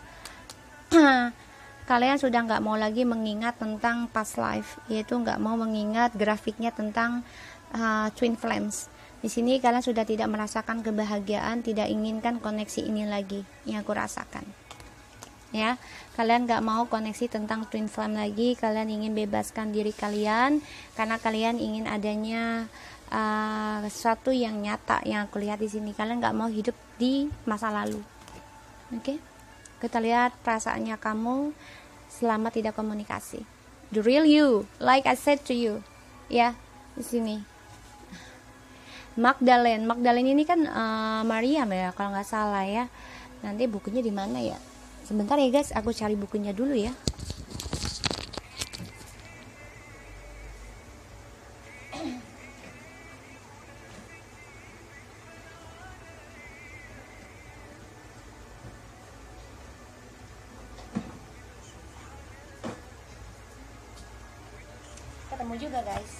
Kalian sudah nggak mau lagi mengingat tentang past life, yaitu nggak mau mengingat grafiknya tentang uh, twin flames. Di sini kalian sudah tidak merasakan kebahagiaan, tidak inginkan koneksi ini lagi yang aku rasakan. Ya, kalian nggak mau koneksi tentang twin flame lagi. Kalian ingin bebaskan diri kalian karena kalian ingin adanya uh, sesuatu yang nyata yang aku lihat di sini. Kalian nggak mau hidup di masa lalu. Oke, okay? Kita lihat perasaannya kamu selama tidak komunikasi. The real you, like I said to you, ya di sini. Magdalene, Magdalene ini kan uh, Mariam ya, kalau nggak salah ya. Nanti bukunya di mana ya? Sebentar ya guys, aku cari bukunya dulu ya. Ketemu juga guys.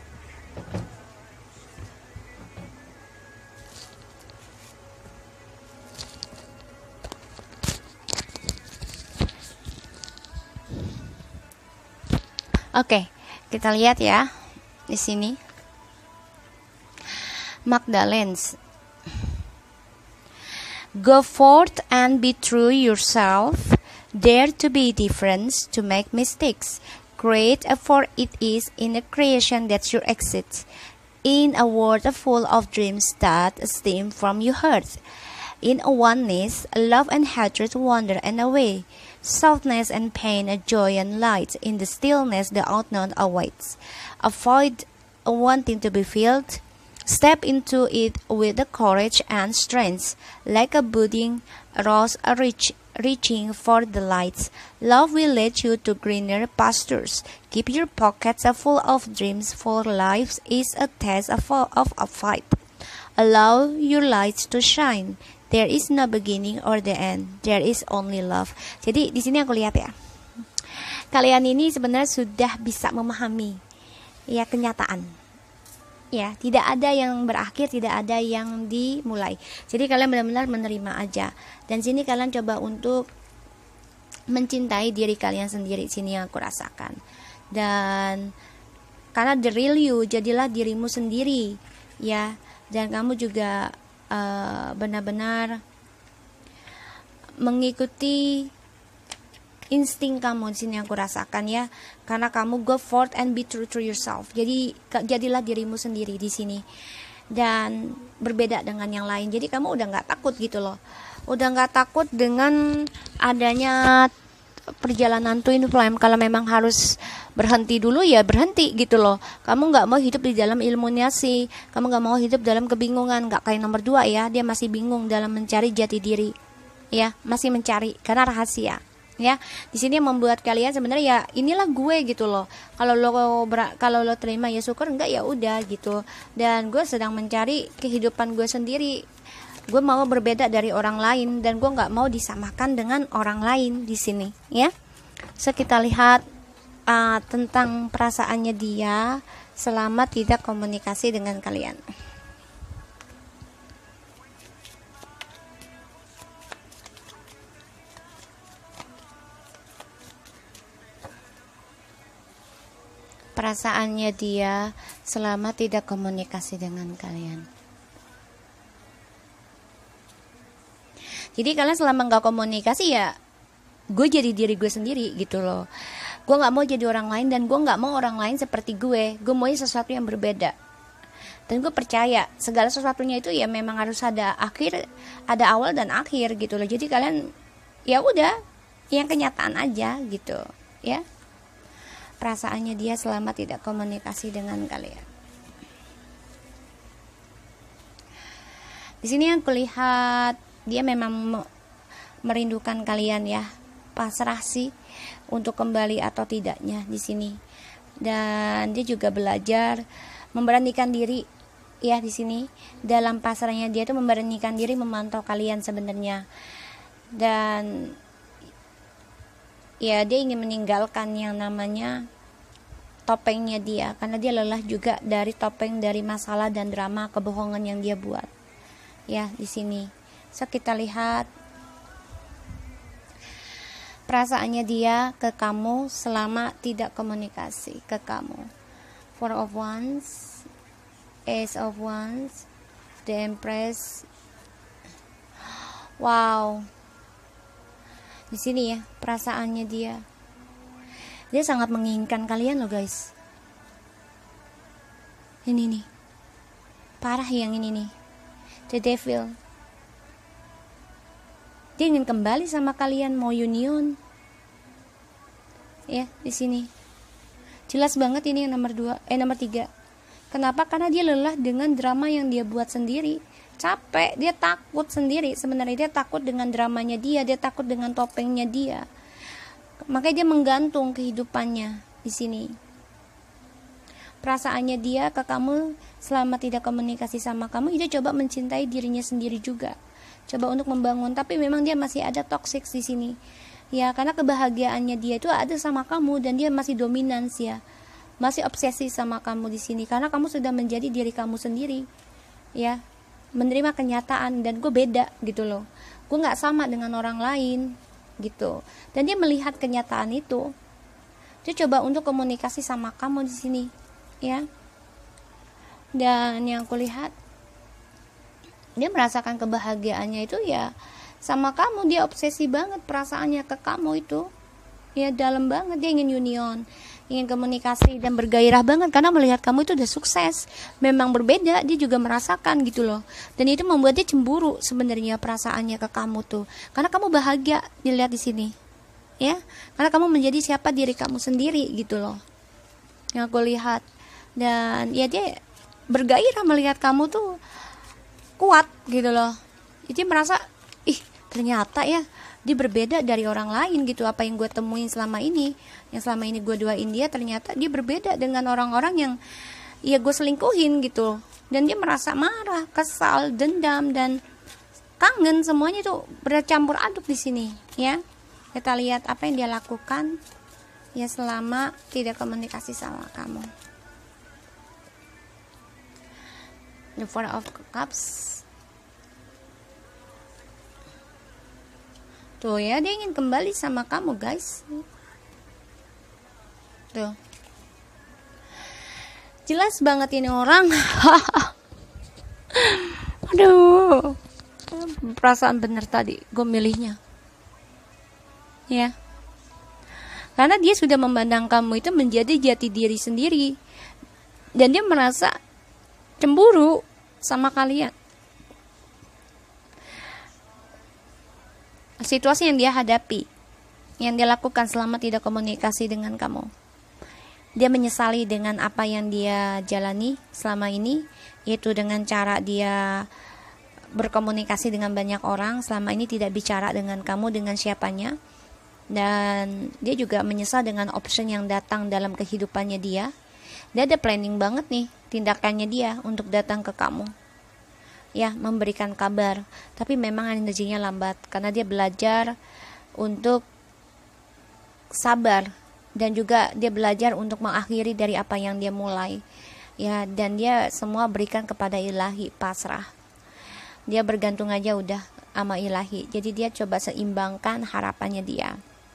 Oke, kita lihat ya di sini. Magdalene, go forth and be true yourself. Dare to be different, to make mistakes. Great, for it is in a creation that you exist. In a world full of dreams that stem from your heart. In a oneness, love and hatred wander and away. Softness and pain, a joy and light. In the stillness, the unknown awaits. Avoid wanting to be filled. Step into it with the courage and strength. Like a budding rose reach, reaching for the lights. Love will lead you to greener pastures. Keep your pockets full of dreams, for life is a test of a, of a fight. Allow your lights to shine. There is no beginning or the end. There is only love. Jadi di sini aku lihat ya, kalian ini sebenarnya sudah bisa memahami ya kenyataan. Ya, tidak ada yang berakhir, tidak ada yang dimulai. Jadi kalian benar-benar menerima aja. Dan sini kalian coba untuk mencintai diri kalian sendiri. Sini yang aku rasakan. Dan karena the real you, jadilah dirimu sendiri, ya. Dan kamu juga uh, benar-benar mengikuti insting kamu. Di sini aku rasakan ya, karena kamu go forth and be true to yourself. Jadi jadilah dirimu sendiri di sini dan berbeda dengan yang lain. Jadi kamu udah nggak takut gitu loh, udah nggak takut dengan adanya perjalanan twin flame. Kalau memang harus berhenti dulu ya berhenti gitu loh. Kamu nggak mau hidup di dalam illuminasi, kamu nggak mau hidup dalam kebingungan. Nggak kayak nomor dua ya, dia masih bingung dalam mencari jati diri, ya masih mencari karena rahasia. Ya, di sini yang membuat kalian sebenarnya ya inilah gue gitu loh. Kalau lo kalau lo terima ya syukur, enggak ya udah gitu. Dan gue sedang mencari kehidupan gue sendiri. Gue mau berbeda dari orang lain dan gue nggak mau disamakan dengan orang lain di sini. Ya, so kita lihat uh, tentang perasaannya dia selama tidak komunikasi dengan kalian. Perasaannya dia selama tidak komunikasi dengan kalian. Jadi kalian selama nggak komunikasi ya, gue jadi diri gue sendiri gitu loh. Gue nggak mau jadi orang lain dan gue nggak mau orang lain seperti gue. Gue mau sesuatu yang berbeda. Dan gue percaya segala sesuatunya itu ya memang harus ada akhir, ada awal dan akhir gitu loh. Jadi kalian ya udah, yang kenyataan aja gitu, ya. Perasaannya dia selama tidak komunikasi dengan kalian. Di sini yang kulihat dia memang merindukan kalian ya, pasrah sih untuk kembali atau tidaknya di sini. Dan dia juga belajar memberanikan diri ya di sini. Dalam pasrahnya dia tuh memberanikan diri memantau kalian sebenarnya. Dan ya dia ingin meninggalkan yang namanya topengnya dia, karena dia lelah juga dari topeng dari masalah dan drama kebohongan yang dia buat ya di sini. So kita lihat perasaannya dia ke kamu selama tidak komunikasi ke kamu. Four of Wands, Ace of Wands, The Empress. Wow, di sini ya perasaannya dia, dia sangat menginginkan kalian loh guys. Ini nih, parah yang ini nih, The Devil. Dia ingin kembali sama kalian, mau union. Ya di sini, jelas banget ini yang nomor dua, eh nomor tiga. Kenapa? Karena dia lelah dengan drama yang dia buat sendiri. Capek, dia takut sendiri. Sebenarnya dia takut dengan dramanya dia, dia takut dengan topengnya dia. Makanya dia menggantung kehidupannya di sini. Perasaannya dia ke kamu selama tidak komunikasi sama kamu, dia coba mencintai dirinya sendiri juga. Coba untuk membangun, tapi memang dia masih ada toxic di sini. Ya, karena kebahagiaannya dia itu ada sama kamu dan dia masih dominans ya. Masih obsesi sama kamu di sini karena kamu sudah menjadi diri kamu sendiri. Ya. Menerima kenyataan dan gue beda gitu loh, gue nggak sama dengan orang lain gitu. Dan dia melihat kenyataan itu, dia coba untuk komunikasi sama kamu di sini ya. Dan yang kulihat dia merasakan kebahagiaannya itu ya sama kamu. Dia obsesi banget perasaannya ke kamu itu ya, dalam banget. Dia ingin union, ingin komunikasi dan bergairah banget karena melihat kamu itu udah sukses. Memang berbeda, dia juga merasakan gitu loh. Dan itu membuat dia cemburu sebenarnya perasaannya ke kamu tuh. Karena kamu bahagia dilihat di sini. Ya, karena kamu menjadi siapa diri kamu sendiri gitu loh. Yang aku lihat. Dan ya dia bergairah melihat kamu tuh kuat gitu loh. Jadi merasa, ih ternyata ya dia berbeda dari orang lain gitu. Apa yang gue temuin selama ini, yang selama ini gue duain dia, ternyata dia berbeda dengan orang-orang yang ya gue selingkuhin gitu. Dan dia merasa marah, kesal, dendam, dan kangen, semuanya itu bercampur aduk di sini ya. Kita lihat apa yang dia lakukan ya selama tidak komunikasi sama kamu. The Four of Cups. Tuh ya, dia ingin kembali sama kamu guys. Tuh, jelas banget ini orang. Aduh, perasaan bener tadi gue milihnya ya, karena dia sudah memandang kamu itu menjadi jati diri sendiri, dan dia merasa cemburu sama kalian. Situasi yang dia hadapi, yang dia lakukan selama tidak komunikasi dengan kamu, dia menyesali dengan apa yang dia jalani selama ini, yaitu dengan cara dia berkomunikasi dengan banyak orang, selama ini tidak bicara dengan kamu, dengan siapanya. Dan dia juga menyesal dengan option yang datang dalam kehidupannya dia. Dia ada planning banget nih tindakannya dia untuk datang ke kamu, ya, memberikan kabar. Tapi memang energinya lambat, karena dia belajar untuk sabar, dan juga dia belajar untuk mengakhiri dari apa yang dia mulai, ya. Dan dia semua berikan kepada ilahi, pasrah. Dia bergantung aja udah sama ilahi. Jadi dia coba seimbangkan harapannya dia.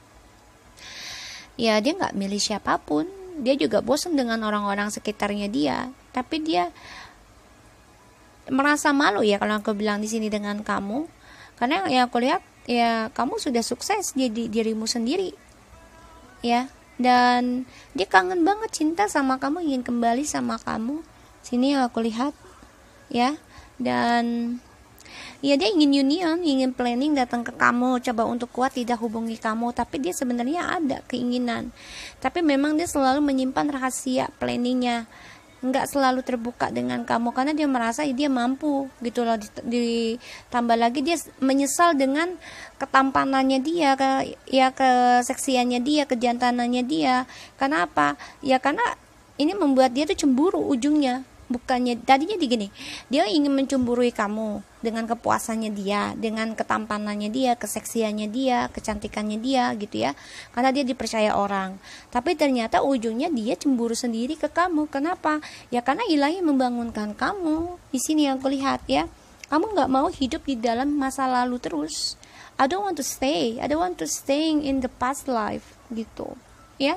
Ya, dia nggak milih siapapun. Dia juga bosan dengan orang-orang sekitarnya dia. Tapi dia merasa malu ya kalau aku bilang di sini dengan kamu, karena yang aku lihat ya kamu sudah sukses jadi dirimu sendiri, ya. Dan dia kangen banget, cinta sama kamu, ingin kembali sama kamu. Sini yang aku lihat, ya. Dan ya dia ingin union, ingin planning datang ke kamu, coba untuk kuat tidak hubungi kamu. Tapi dia sebenarnya ada keinginan, tapi memang dia selalu menyimpan rahasia planningnya, nggak selalu terbuka dengan kamu, karena dia merasa dia mampu gitu loh. Ditambah lagi dia menyesal dengan ketampanannya dia, ke ya keseksiannya dia, kejantanannya dia. Karena apa? Ya karena ini membuat dia tuh cemburu ujungnya. Bukannya tadinya di gini, dia ingin mencemburui kamu dengan kepuasannya dia, dengan ketampanannya dia, keseksiannya dia, kecantikannya dia gitu ya, karena dia dipercaya orang. Tapi ternyata ujungnya dia cemburu sendiri ke kamu. Kenapa? Ya karena ilahi membangunkan kamu. Di sini yang kulihat ya, kamu nggak mau hidup di dalam masa lalu terus. I don't want to stay, I don't want to stay in the past life gitu ya.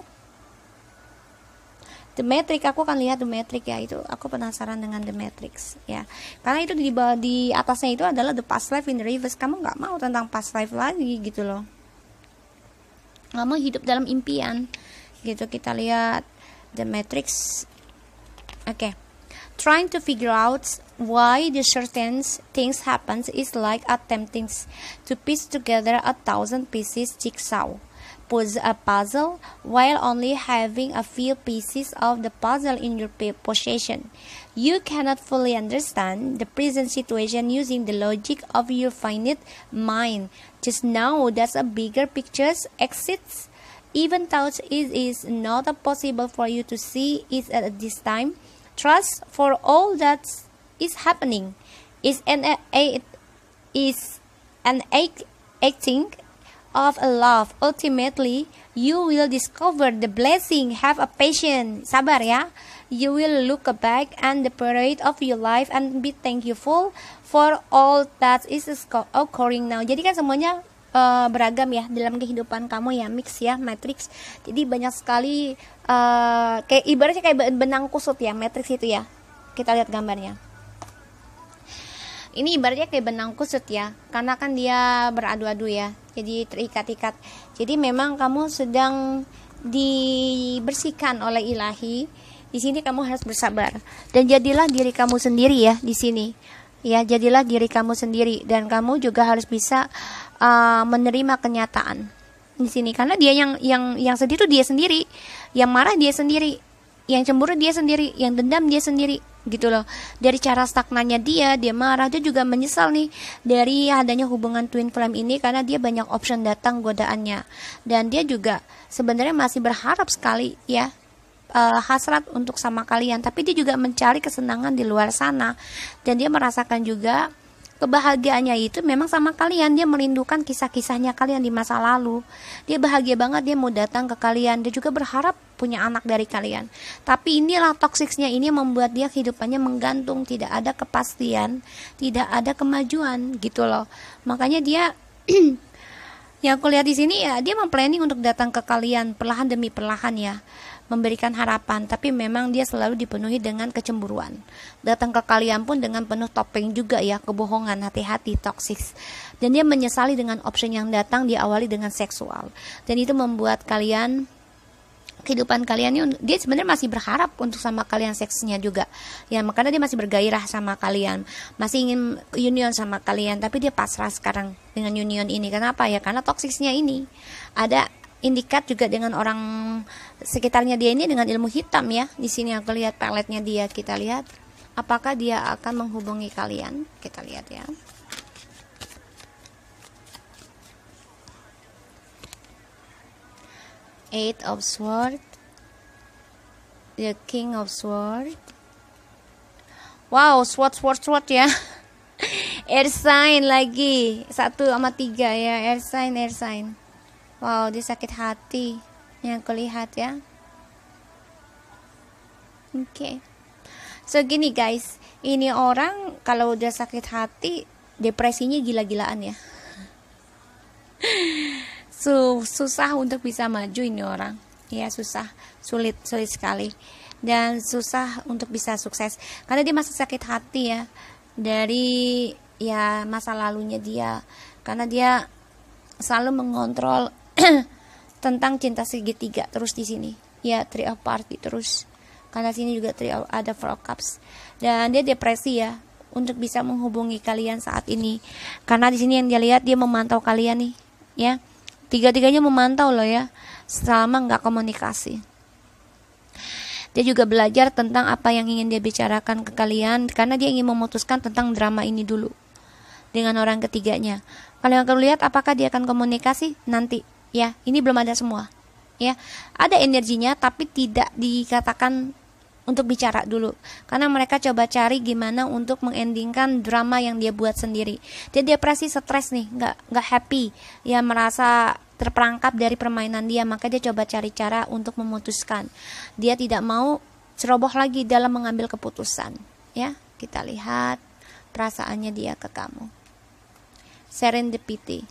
The Matrix, aku akan lihat The Matrix ya, itu aku penasaran dengan The Matrix ya, karena itu di bawah, di atasnya itu adalah the past life in the reverse. Kamu nggak mau tentang past life lagi gitu loh, nggak mau hidup dalam impian gitu. Kita lihat The Matrix. Oke, okay. Trying to figure out why the certain things happens is like attempting to piece together a thousand pieces jigsaw. Pose a puzzle while only having a few pieces of the puzzle in your possession. You cannot fully understand the present situation using the logic of your finite mind. Just know that a bigger picture exists, even though it is not possible for you to see it at this time. Trust for all that is happening is an a, is an acting of a love. Ultimately, you will discover the blessing. Have a patience, sabar ya. You will look back and the parade of your life and be thankful for all that is occurring now. Jadi kan semuanya uh, beragam ya dalam kehidupan kamu ya, mix ya, matrix. Jadi banyak sekali uh, kayak ibaratnya kayak benang kusut ya, matrix itu ya. Kita lihat gambarnya. Ini ibaratnya kayak benang kusut ya, karena kan dia beradu-adu ya, jadi terikat-ikat. Jadi memang kamu sedang dibersihkan oleh ilahi. Di sini kamu harus bersabar dan jadilah diri kamu sendiri ya di sini. Ya, jadilah diri kamu sendiri, dan kamu juga harus bisa uh, menerima kenyataan di sini, karena dia yang yang yang sedih itu dia sendiri, yang marah dia sendiri, yang cemburu dia sendiri, yang dendam dia sendiri gitu loh. Dari cara stagnannya dia, dia marah, dia juga menyesal nih dari adanya hubungan twin flame ini, karena dia banyak option datang godaannya, dan dia juga sebenarnya masih berharap sekali ya, uh, hasrat untuk sama kalian, tapi dia juga mencari kesenangan di luar sana, dan dia merasakan juga kebahagiaannya itu memang sama kalian. Dia merindukan kisah-kisahnya kalian di masa lalu. Dia bahagia banget, dia mau datang ke kalian. Dia juga berharap punya anak dari kalian. Tapi inilah toksiknya ini membuat dia kehidupannya menggantung, tidak ada kepastian, tidak ada kemajuan gitu loh. Makanya dia yang aku lihat di sini ya, dia memplanning untuk datang ke kalian perlahan demi perlahan ya, memberikan harapan, tapi memang dia selalu dipenuhi dengan kecemburuan. Datang ke kalian pun dengan penuh topeng juga ya, kebohongan, hati-hati, toksik. Dan dia menyesali dengan option yang datang diawali dengan seksual. Dan itu membuat kalian, kehidupan kalian ini, dia sebenarnya masih berharap untuk sama kalian seksnya juga ya, makanya dia masih bergairah sama kalian, masih ingin union sama kalian, tapi dia pasrah sekarang dengan union ini. Kenapa ya? Karena toksiknya ini ada indikat juga dengan orang sekitarnya dia ini dengan ilmu hitam ya. Di sini aku lihat peletnya dia, kita lihat apakah dia akan menghubungi kalian, kita lihat ya. Eight of Swords, the King of Swords. Wow, sword sword sword ya. Air sign lagi, satu sama tiga ya, air sign air sign. Wow, dia sakit hati yang aku lihat ya. Oke, okay. So gini guys, ini orang kalau udah sakit hati, depresinya gila-gilaan ya. So, susah untuk bisa maju ini orang ya, susah, sulit sulit sekali, dan susah untuk bisa sukses karena dia masih sakit hati ya dari ya masa lalunya dia, karena dia selalu mengontrol tentang cinta segitiga terus di sini ya, three of party terus, karena sini juga three of, ada four of cups, dan dia depresi ya untuk bisa menghubungi kalian saat ini, karena di sini yang dia lihat, dia memantau kalian nih ya. Tiga-tiganya memantau loh ya, selama nggak komunikasi. Dia juga belajar tentang apa yang ingin dia bicarakan ke kalian, karena dia ingin memutuskan tentang drama ini dulu dengan orang ketiganya. Kalian akan lihat apakah dia akan komunikasi nanti ya. Ini belum ada semua ya, ada energinya tapi tidak dikatakan untuk bicara dulu, karena mereka coba cari gimana untuk mengendingkan drama yang dia buat sendiri. Dia depresi, stres nih, nggak nggak happy ya, merasa terperangkap dari permainan dia, maka dia coba cari cara untuk memutuskan. Dia tidak mau ceroboh lagi dalam mengambil keputusan ya. Kita lihat perasaannya dia ke kamu. Serendipity,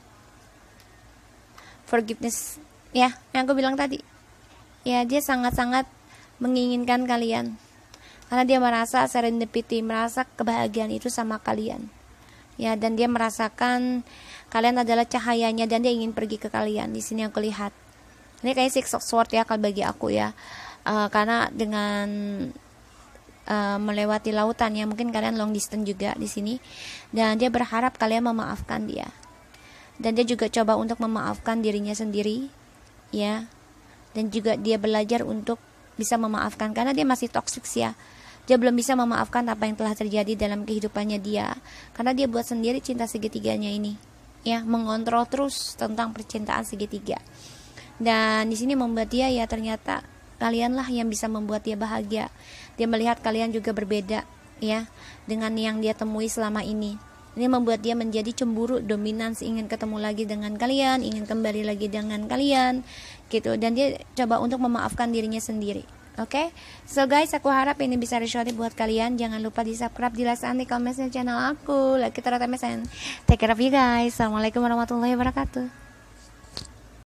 forgiveness ya, yang aku bilang tadi ya, dia sangat-sangat menginginkan kalian karena dia merasa serendipity, merasa kebahagiaan itu sama kalian ya, dan dia merasakan kalian adalah cahayanya, dan dia ingin pergi ke kalian. Di sini aku lihat ini kayak six of sword ya kalau bagi aku ya, uh, karena dengan uh, melewati lautan ya, mungkin kalian long distance juga di sini, dan dia berharap kalian memaafkan dia, dan dia juga coba untuk memaafkan dirinya sendiri ya, dan juga dia belajar untuk bisa memaafkan karena dia masih toksik ya. Dia belum bisa memaafkan apa yang telah terjadi dalam kehidupannya dia, karena dia buat sendiri cinta segitiganya ini ya, mengontrol terus tentang percintaan segitiga. Dan di sini membuat dia ya, ternyata kalianlah yang bisa membuat dia bahagia. Dia melihat kalian juga berbeda ya dengan yang dia temui selama ini. Ini membuat dia menjadi cemburu, dominan, ingin ketemu lagi dengan kalian, ingin kembali lagi dengan kalian gitu, dan dia coba untuk memaafkan dirinya sendiri. Oke, okay? So guys, aku harap ini bisa resonate buat kalian. Jangan lupa di subscribe, di like, di komen channel aku. Like kita rata mesen. Take care of you guys. Assalamualaikum warahmatullahi wabarakatuh.